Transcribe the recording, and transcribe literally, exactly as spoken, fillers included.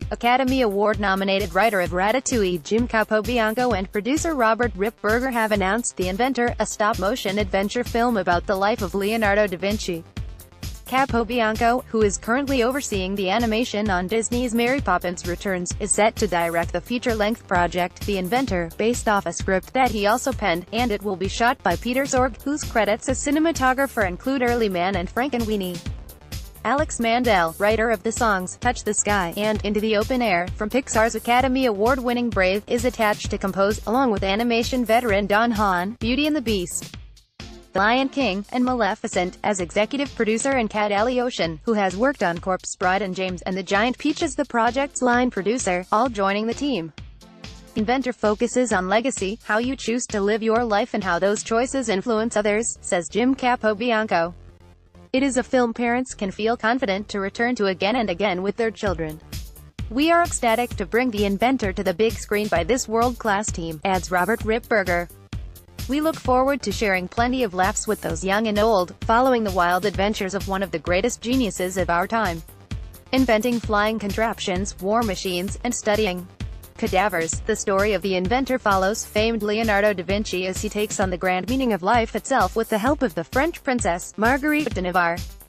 Academy Award-nominated writer of Ratatouille Jim Capobianco and producer Robert Rippberger have announced The Inventor, a stop-motion adventure film about the life of Leonardo da Vinci. Capobianco, who is currently overseeing the animation on Disney's Mary Poppins Returns, is set to direct the feature-length project, The Inventor, based off a script that he also penned, and it will be shot by Peter Sorg, whose credits as cinematographer include Early Man and Frankenweenie. Alex Mandel, writer of the songs Touch the Sky and Into the Open Air, from Pixar's Academy Award-winning Brave, is attached to compose, along with animation veteran Don Hahn, Beauty and the Beast, The Lion King, and Maleficent, as executive producer, and Kat Ocean, who has worked on Corpse Bride and James and the Giant Peach as the project's line producer, all joining the team. Inventor focuses on legacy, how you choose to live your life and how those choices influence others, says Jim Capobianco. It is a film parents can feel confident to return to again and again with their children. We are ecstatic to bring The Inventor to the big screen by this world-class team, adds Robert Rippberger. We look forward to sharing plenty of laughs with those young and old, following the wild adventures of one of the greatest geniuses of our time, inventing flying contraptions, war machines, and studying cadavers. The story of The Inventor follows famed Leonardo da Vinci as he takes on the grand meaning of life itself with the help of the French princess, Marguerite de Navarre.